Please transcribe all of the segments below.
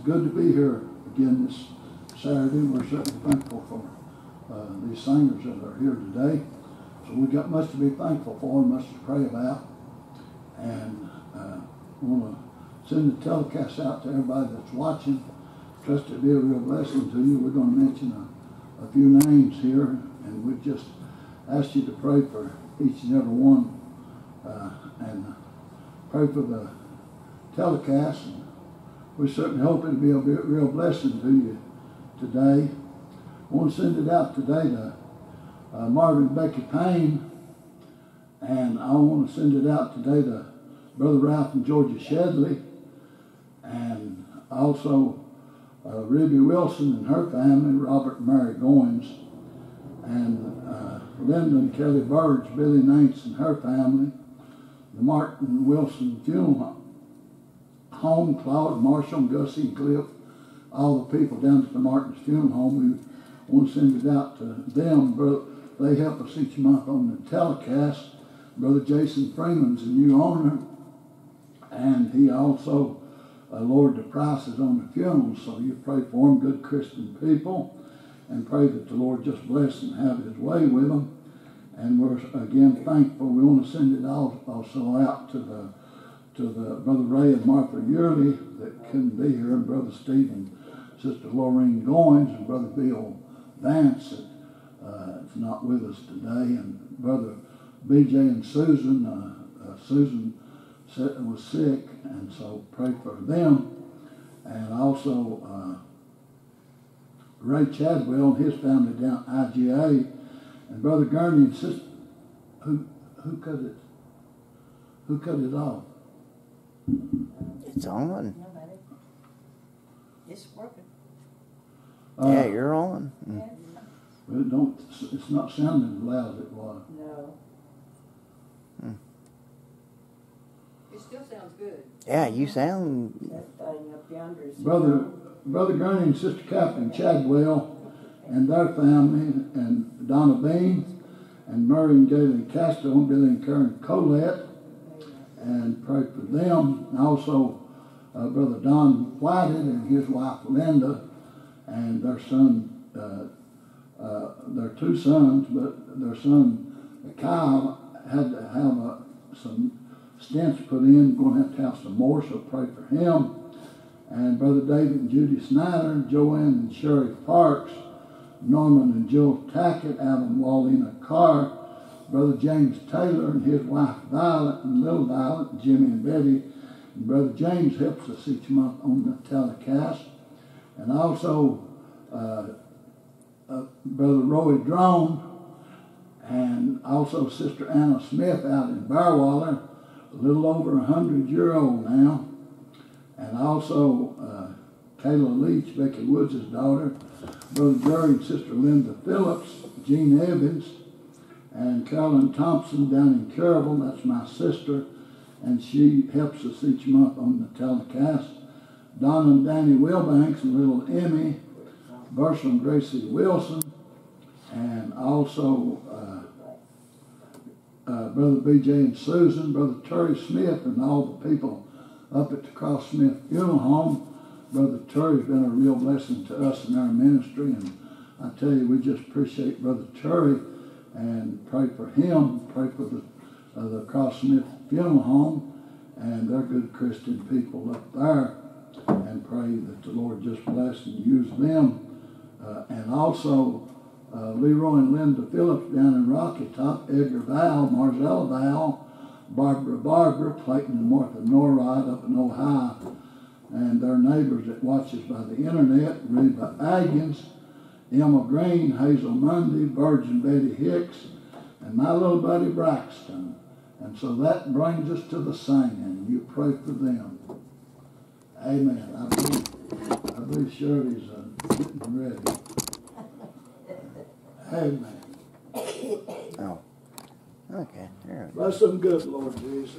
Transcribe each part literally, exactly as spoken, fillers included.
good to be here again this Saturday. We're certainly thankful for uh, these singers that are here today. So we've got much to be thankful for and much to pray about. And uh, I want to send the telecast out to everybody that's watching. Trust it be a real blessing to you. We're going to mention a, a few names here, and we just ask you to pray for each and every one, uh, and pray for the telecast. And we certainly hope it'll be a real blessing to you today. I want to send it out today to uh, Marvin and Becky Payne, and I want to send it out today to Brother Ralph and Georgia Shedley, and also uh, Ruby Wilson and her family, Robert and Mary Goins, and uh, Linda and Kelly Burge, Billy Nance and her family, the Martin Wilson Funeral Home, Claude, Marshall, Gussie, and Cliff, all the people down at the Martin's Funeral Home. We want to send it out to them. Brother, they help us each month on the telecast. Brother Jason Freeman's a new owner, and he also uh, lowered the prices on the funerals, so you pray for them, good Christian people, and pray that the Lord just bless and have his way with them. And we're again thankful. We want to send it also out to the to the Brother Ray and Martha Yearly that couldn't be here, and Brother Stephen, Sister Lorraine Goins, and Brother Bill Vance that uh, is not with us today, and Brother B J and Susan. Uh, uh, Susan was sick, and so pray for them. And also uh, Ray Chadwell and his family down at I G A, and Brother Gurney and Sister. Who who cut it? Who cut it off? It's on. Nobody. It's working. Uh, Yeah, you're on. Mm. But it don't. It's not sounding as loud as it was. No. Hmm. It still sounds good. Yeah, you sound. That thing up yonder is Brother Brother Gurney and Sister Catherine Chadwell and their family, and Donna Bean and Murray and Galen Castro and Billy and Karen Colette, and pray for them. And also uh, Brother Don Whited and his wife Linda and their son, uh, uh, their two sons, but their son Kyle had to have uh, some stents put in, going to have to have some more, so pray for him. And Brother David and Judy Snyder, Joanne and Sherry Parks, Norman and Jill Tackett, Alan Wallina Carr, Brother James Taylor and his wife Violet and little Violet, Jimmy and Betty. And Brother James helps us each month on the telecast. And also uh, uh, Brother Roy Drone, and also Sister Anna Smith out in Barwaller, a little over a hundred year old now. And also uh, Kayla Leach, Becky Woods' daughter, Brother Jerry and Sister Linda Phillips, Jean Evans, and Carolyn Thompson down in Carroll. That's my sister, and she helps us each month on the telecast. Donna and Danny Wilbanks and little Emmy, Bertha and Gracie Wilson, and also uh, uh, Brother B J and Susan, Brother Terry Smith, and all the people up at the Cross Smith Funeral Home. Brother Terry's been a real blessing to us in our ministry, and I tell you, we just appreciate Brother Terry and pray for him, pray for the, uh, the Cross Smith Funeral Home, and they're good Christian people up there, and pray that the Lord just bless and use them. Uh, and also uh, Leroy and Linda Phillips down in Rocky Top, Edgar Val, Marzella Val, Barbara Barber, Clayton and Martha Norrod up in Ohio, and their neighbors that watch us by the internet, Reba Agins, Emma Green, Hazel Mundy, Virgin Betty Hicks, and my little buddy Braxton. And so that brings us to the singing. You pray for them. Amen. I believe, I believe Shirley's uh, getting ready. Amen. Oh. Okay. There we go. Bless them good, Lord Jesus.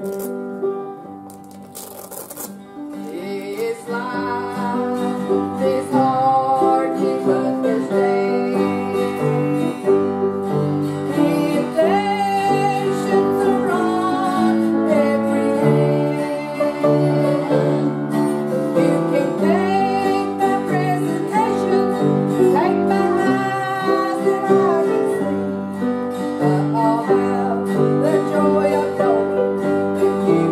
This life is hard to understand. Temptations are on every hand. You can take my presentation, take my eyes that I can see, but I'll have the joy of knowing that you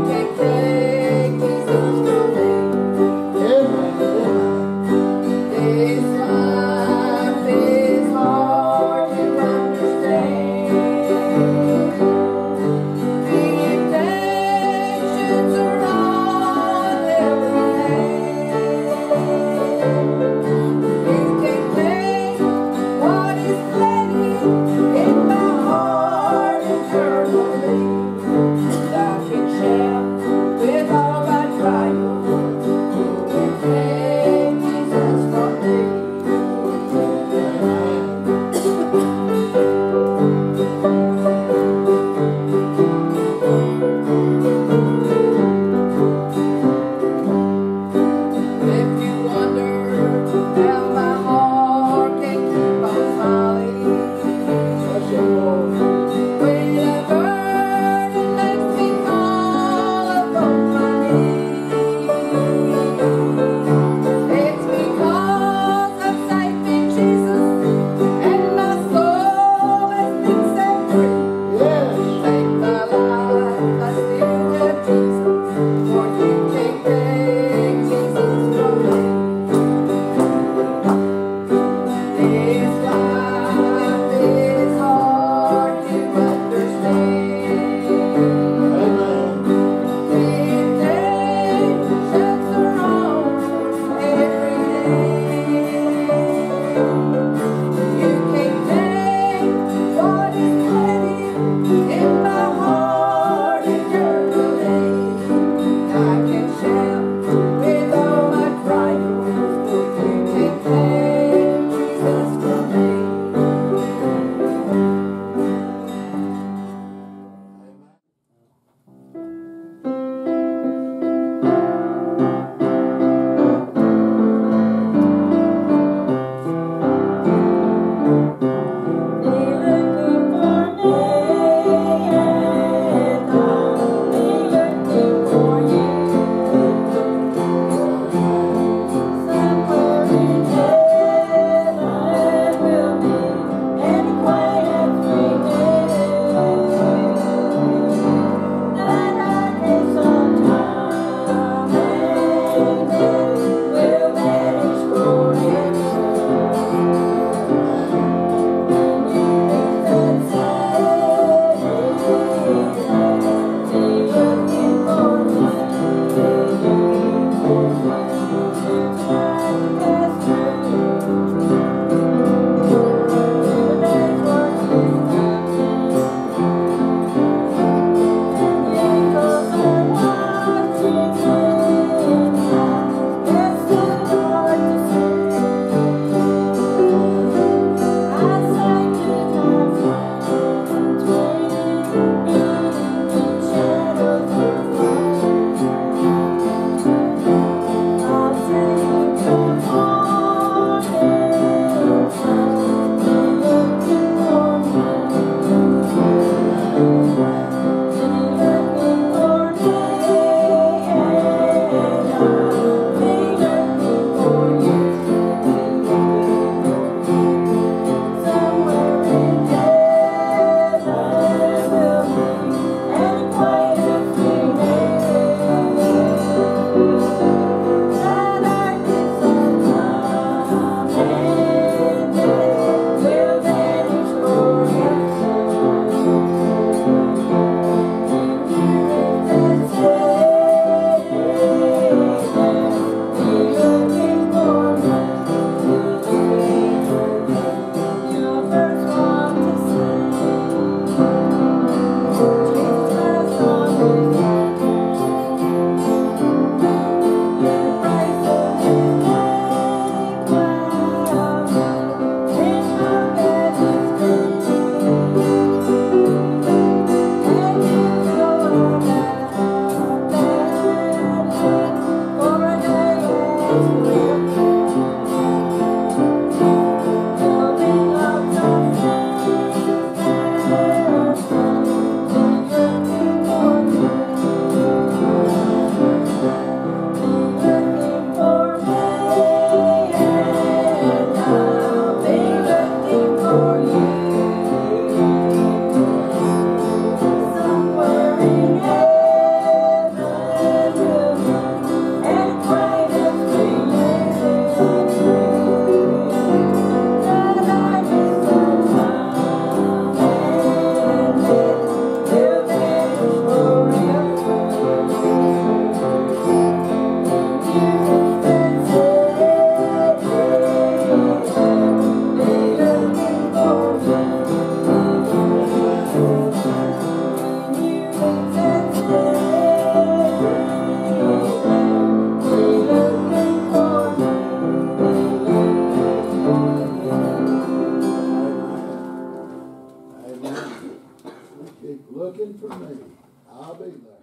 I'll be there.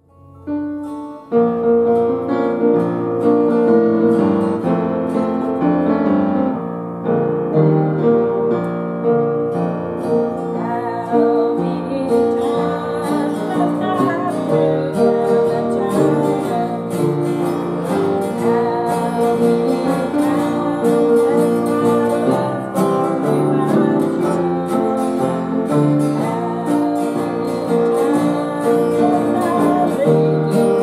How many times must I pray the child? How many times has my love for you How many times must I beg you?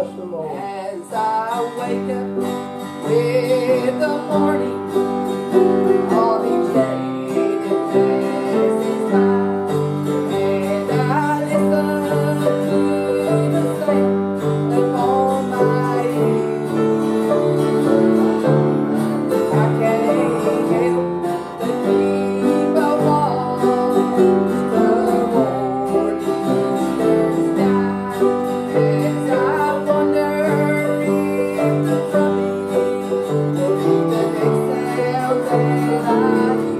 Bless the Lord. As I wake up with the morning, all each day that passes by, and I listen to the sound upon my ear, I can't help but keep a watch the morning sky. As I wonder if the trumpet will be the next sound that I hear.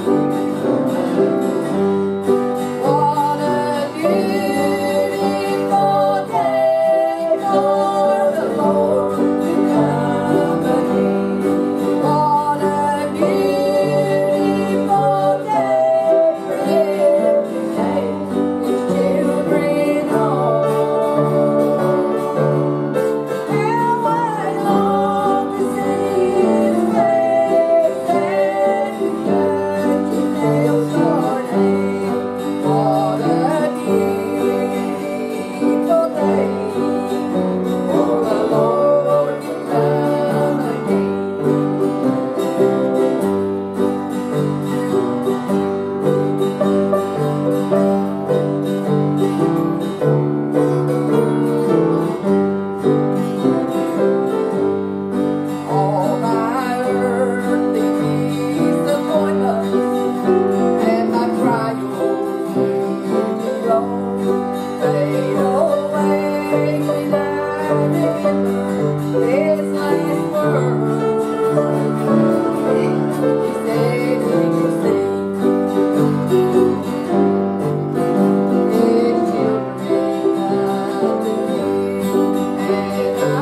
What a beautiful day for the Lord to come again. What a beautiful day for Him to take His children home. How I long to see His face and to touch His nail-scarred hand. What a beautiful day for the Lord to come again. All my earthly disappointments and my trials below fade away when I remember His last words. He said He will sing His children unto Him, and I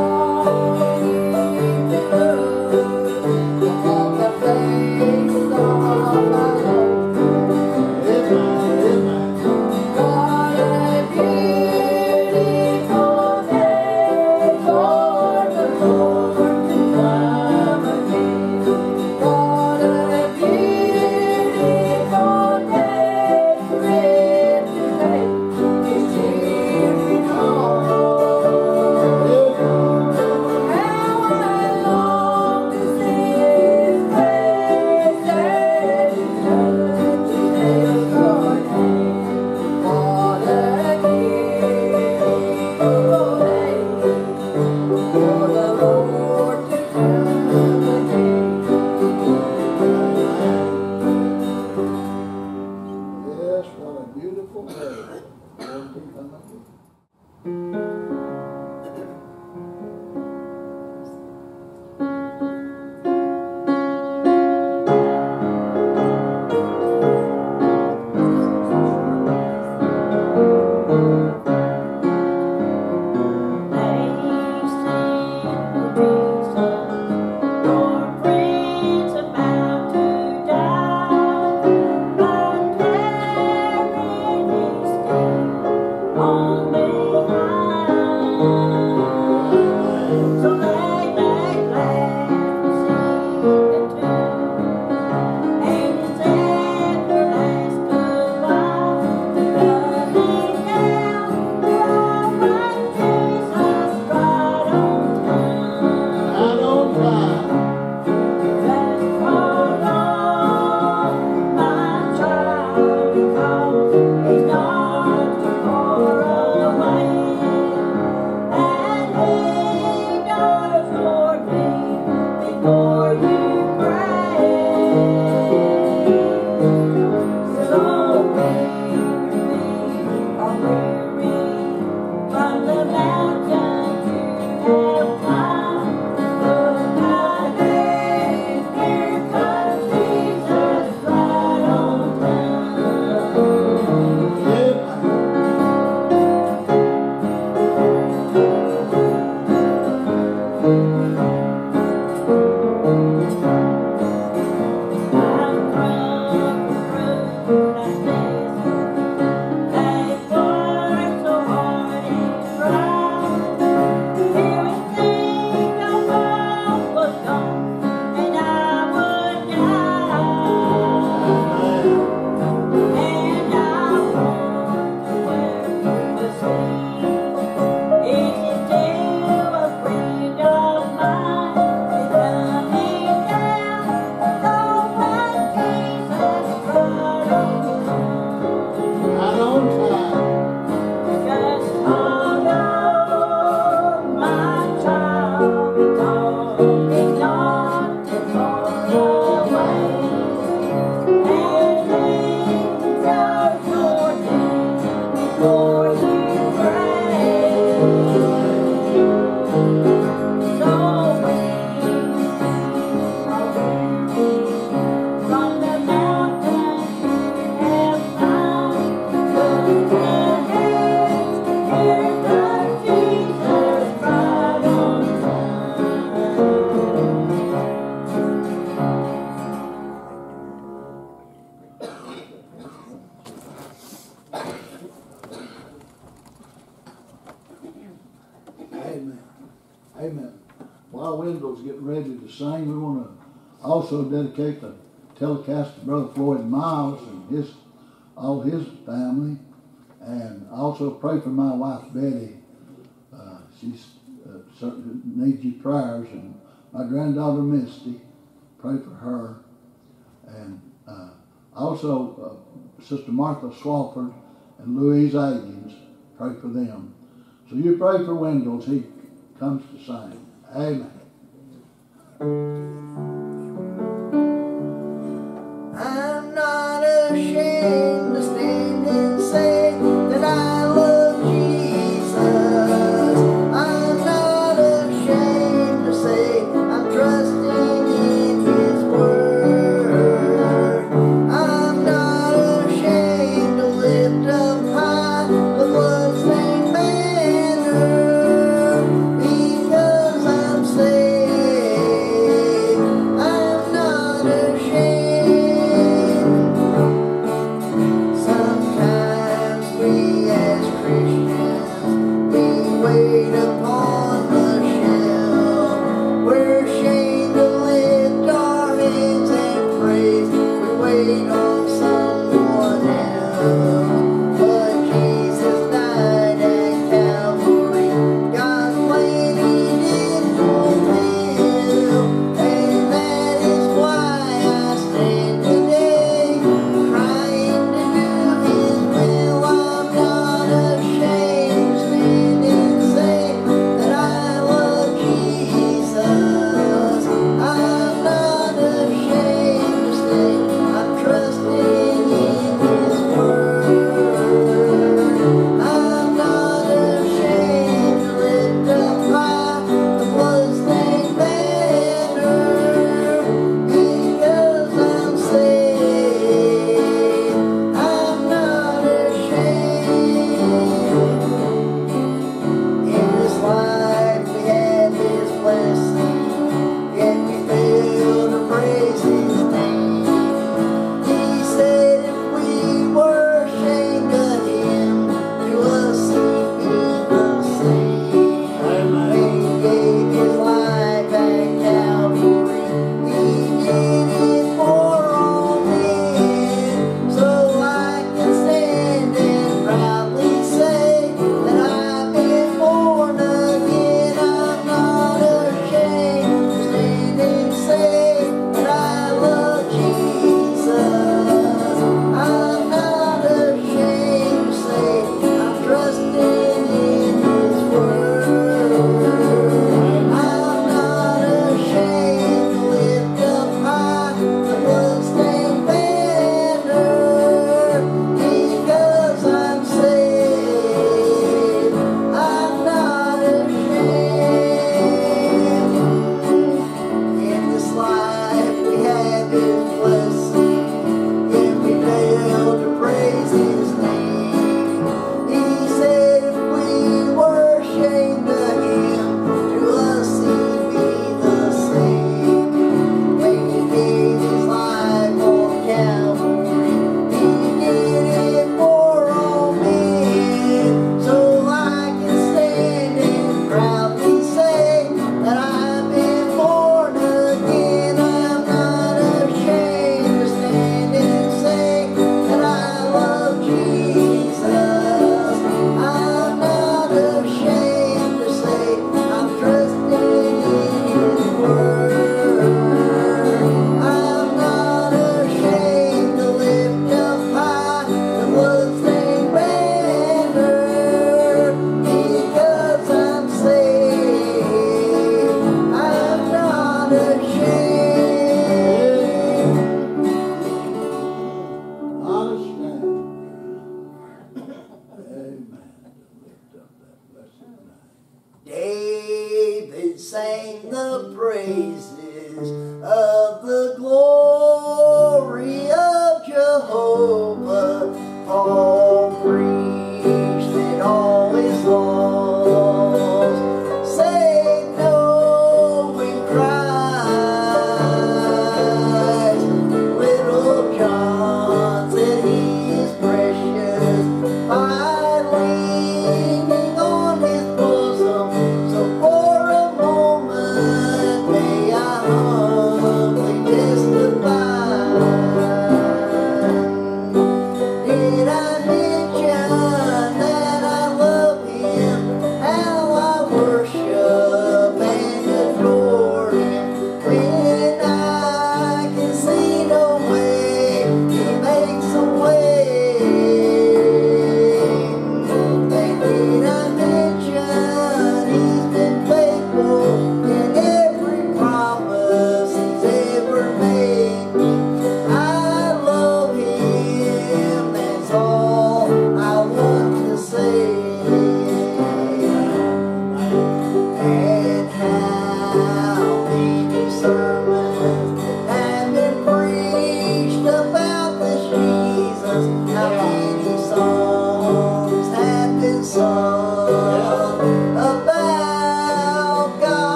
long to look upon the face of my Lord. What a beautiful day for the Lord to come again. What a beautiful day for Him to take His children home. How I long to see His face and to touch His nail-scarred hand. What a beautiful day for the Lord to come again. Yes, what a beautiful day. Lord, to come again. Out on time. He's not too far away. Amen. Amen. While Wendell's getting ready to sing, we want to also dedicate the telecast to Brother Floyd Miles and his all his family, and also pray for my wife Betty. Uh, she's uh, certainly needs your prayers, and my granddaughter Misty, pray for her, and uh, also uh, Sister Martha Swafford and Louise Agins, pray for them. So you pray for Wendell as he comes to sing. Amen. I'm not ashamed to stand and say that I love Jesus. I'm not ashamed to say I'm trusting in His word. I'm not ashamed to lift up high the bloodstained banner, because I'm saved. I'm not ashamed. Sometimes we as Christians, we wait upon the shelf. We're ashamed to lift our hands and praise. We wait on someone else. But Jesus died at Calvary. God's plan He did fulfill. And that is why I stand today, trying to do His will. I'm not ashamed to stand and say that I love Jesus. I'm not ashamed to say I'm trusting in His word. I'm not ashamed to lift up high the bloodstained banner, because I'm saved. I'm not ashamed. In this life we have His blessing, yet we fail to praise His name. He said if we were ashamed of Him, to us He'd be the same. When He gave His life at Calvary, He did it for all men, so I can stand and proudly say that I've been born again. I'm not ashamed to stand and say that I love Jesus. I'm not ashamed to say I'm trusting in His word. I'm not ashamed to lift up high the bloodstained banner, because I'm saved. I'm not ashamed. In this life we have His blessing, yet we fail to praise His name. He said if we were ashamed of Him, to us He'd be the same. When He gave His life on Calvary, He did it for all men, so I can stand and proudly say that I've been born again. I'm not ashamed to stand and say that I love Jesus. I'm not ashamed to say I'm trusting in His word. I'm not ashamed to lift up high the bloodstained banner, because I'm saved. I'm not ashamed. Not ashamed. Amen. Lift up that blessed name. David sang the praises of the glory of Jehovah. Paul preached in all His laws, saying, knowing Christ. Little John said He is precious, by leaning on His bosom, so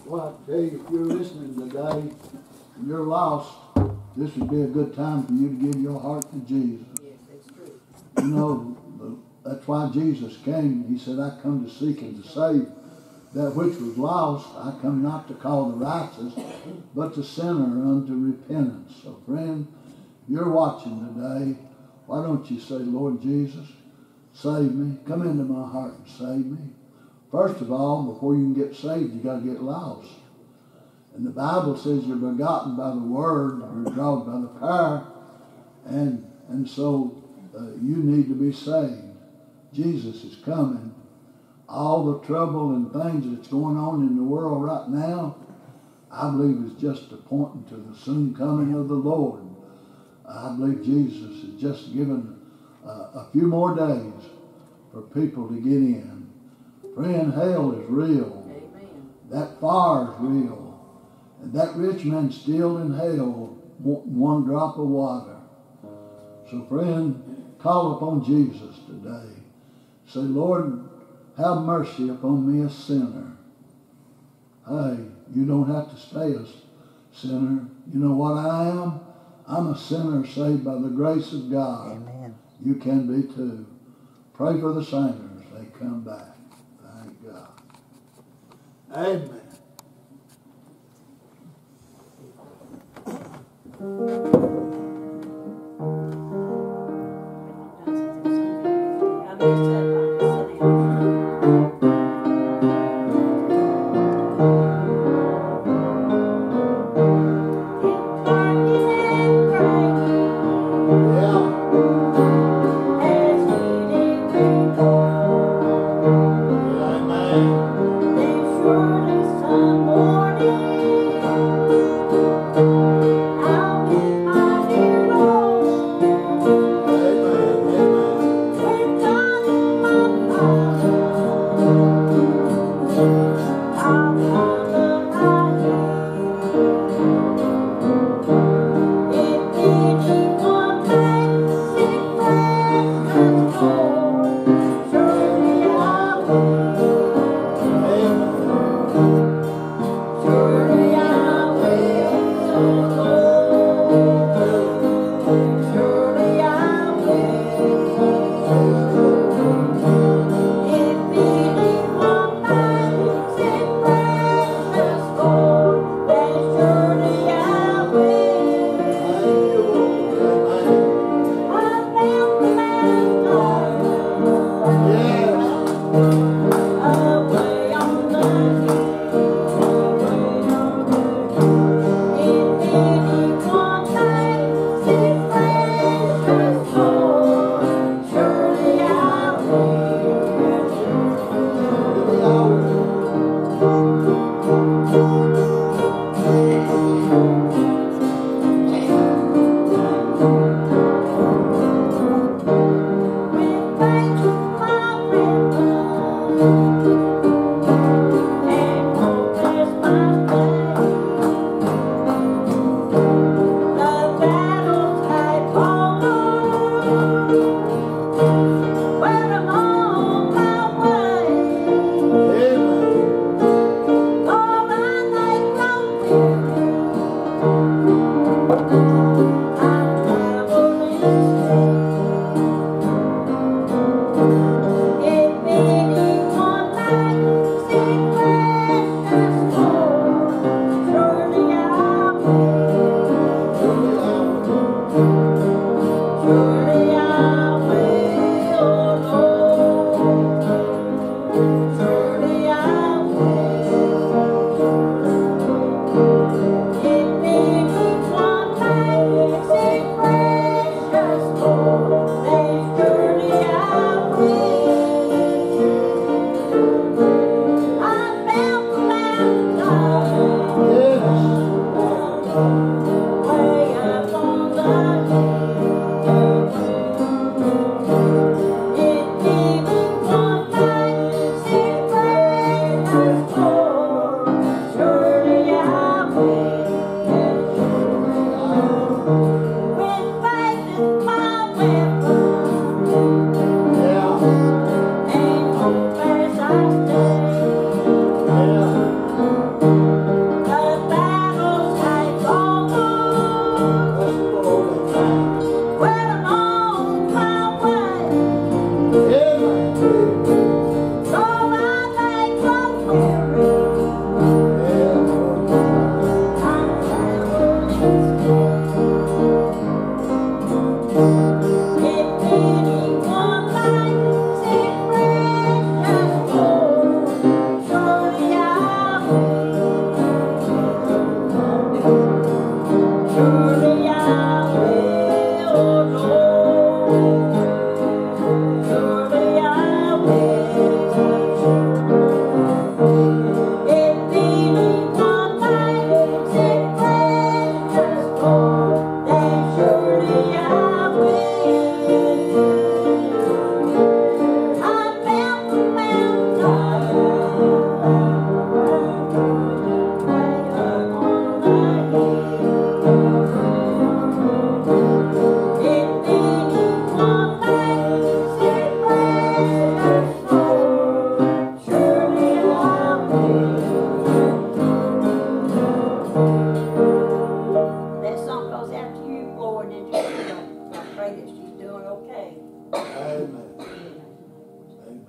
Well, I tell you, if you're listening today and you're lost, this would be a good time for you to give your heart to Jesus. Yes, that's true. You know, the- that's why Jesus came. He said, I come to seek and to save that which was lost. I come not to call the righteous, but the sinner unto repentance. So friend, you're watching today. Why don't you say, Lord Jesus, save me. Come into my heart and save me. First of all, before you can get saved, you got to get lost. And the Bible says you're begotten by the word, you're drawn by the power, and and so uh, you need to be saved. Jesus is coming. All the trouble and things that's going on in the world right now, I believe is just a pointing to the soon coming of the Lord. I believe Jesus is just given uh, a few more days for people to get in. Friend, hell is real. Amen. That fire is real. And that rich man's still in hell, wanting one drop of water. So friend, call upon Jesus today. Say, Lord, have mercy upon me, a sinner. Hey, you don't have to stay a sinner. You know what I am? I'm a sinner saved by the grace of God. Amen. You can be too. Pray for the sinners. They come back. Thank God. Amen. I messed up on the Sunday.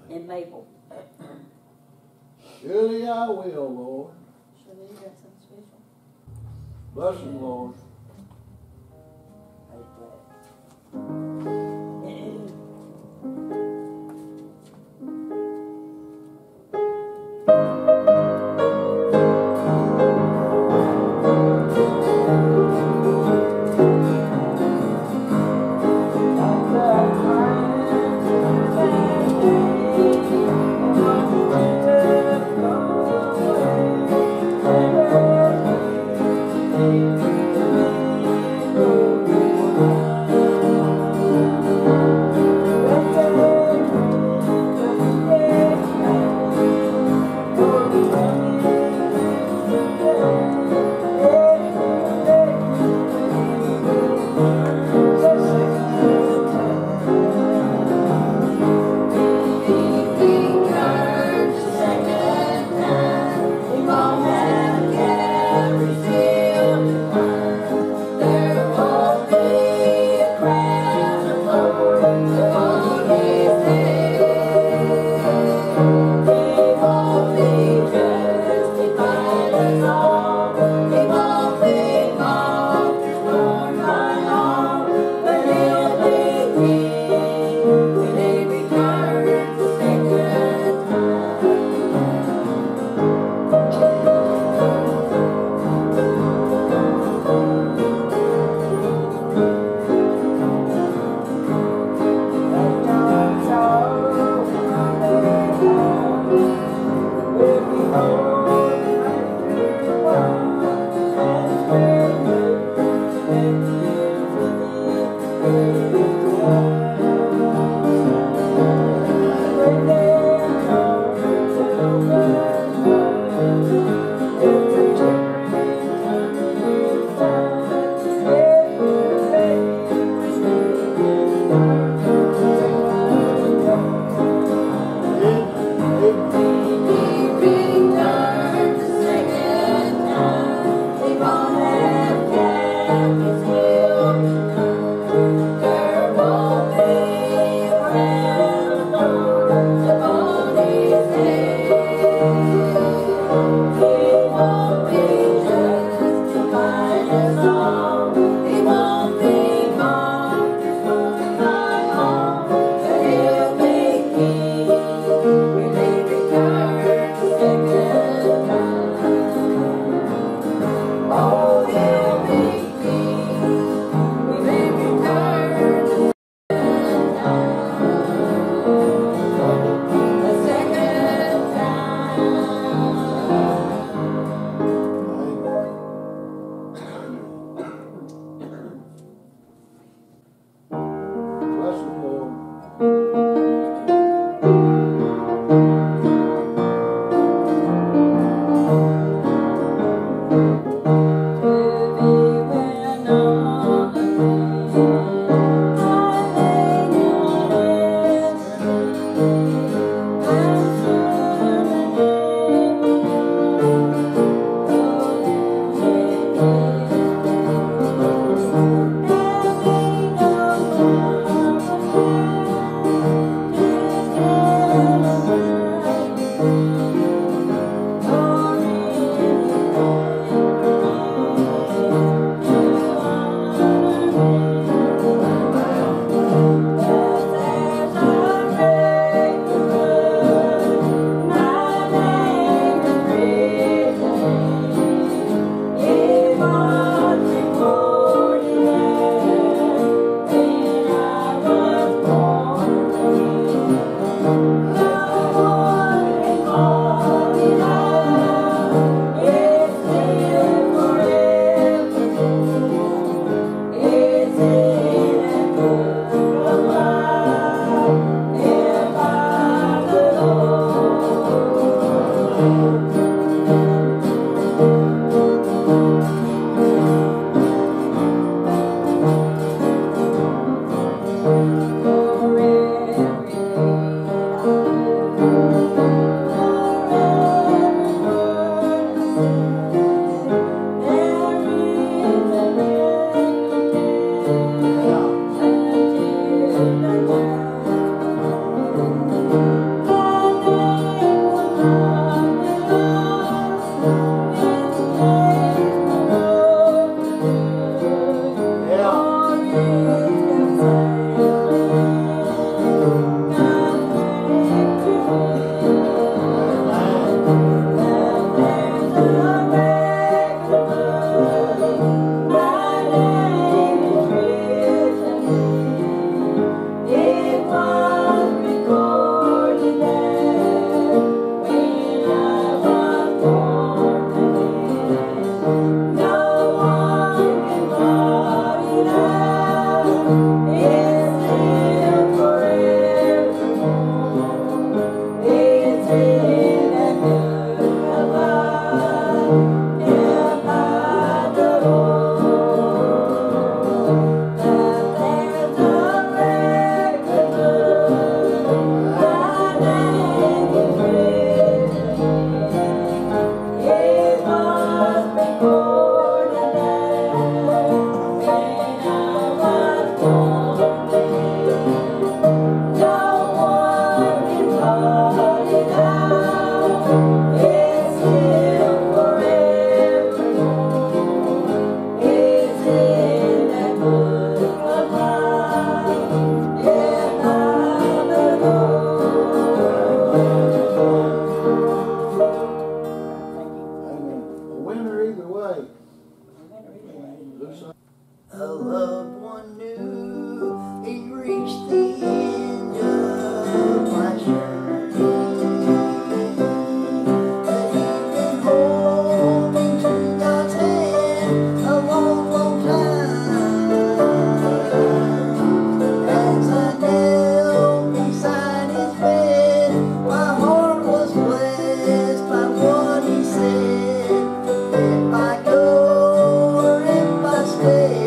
in Maple. Surely I will, Lord. Shirley, you got something special? Bless him, Lord. Thank you. A loved one knew he reached the end of my journey, but he'd been holding to God's hand a long, long time. As I knelt beside his bed, my heart was blessed by what he said. If I go or if I stay,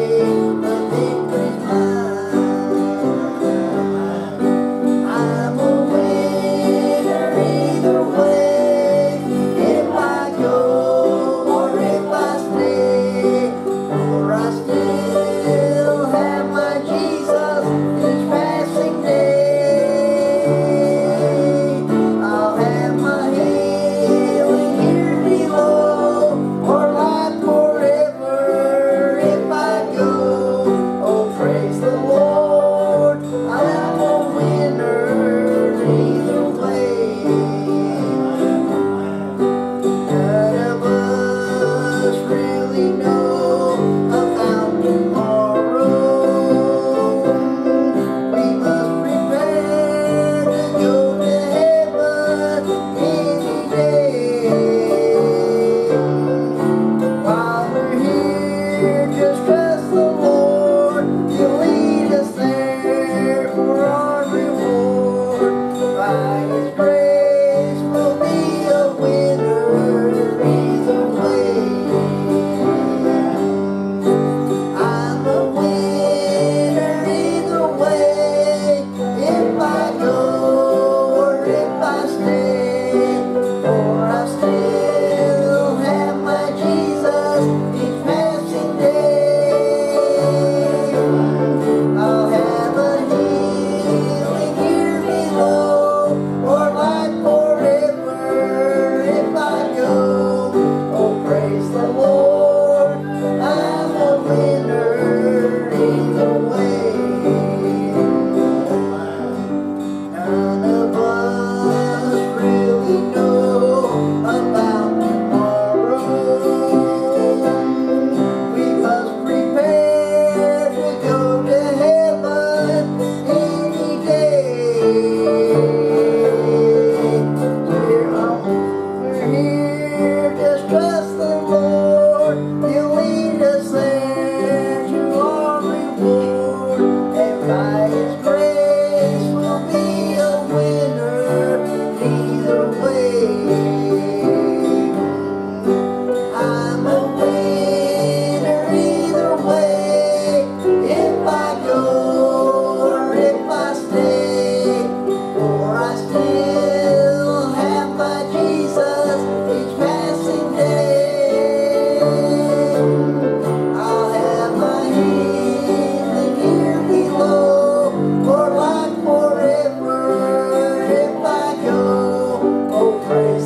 praise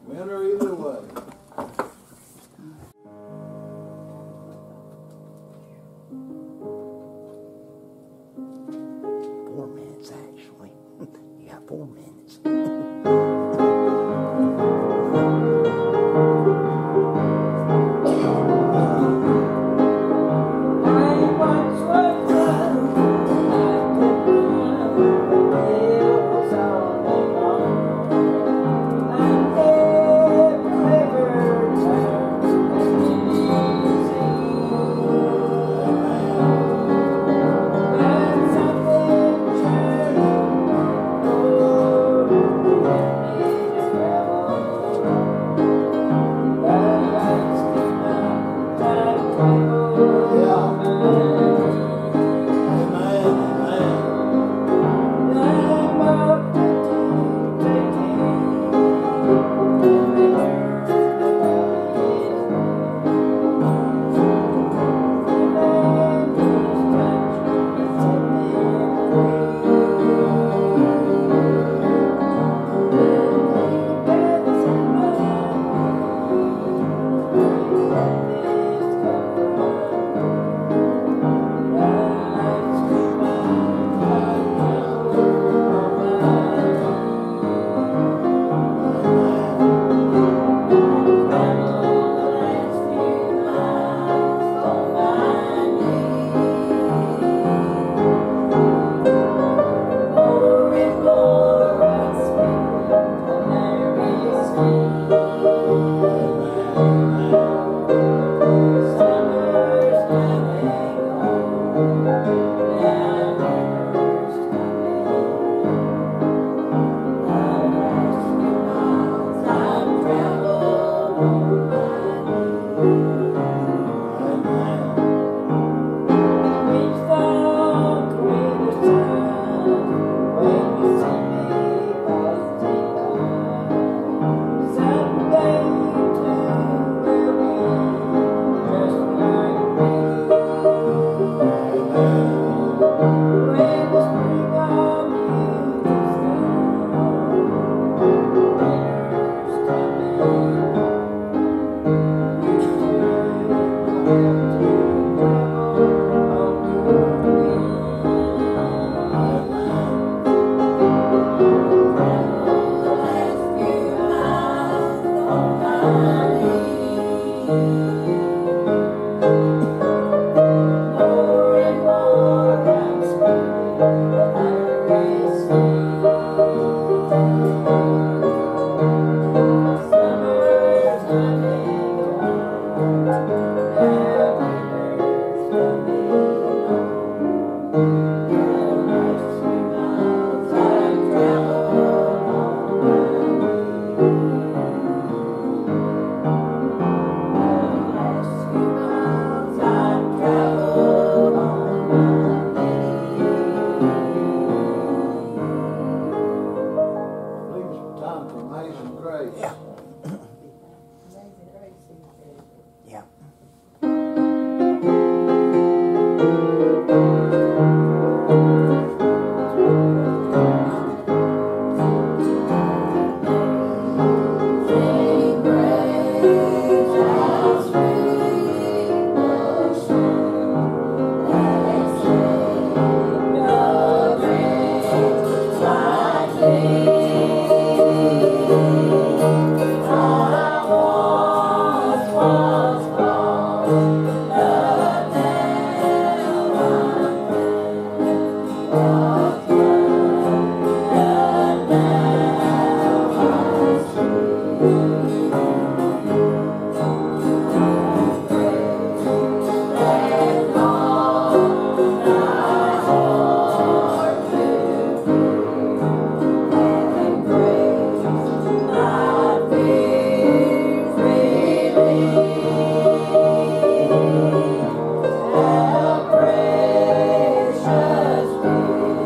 Winner either way. Four minutes, actually. You got four minutes.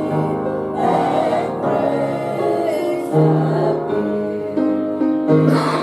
Thank you.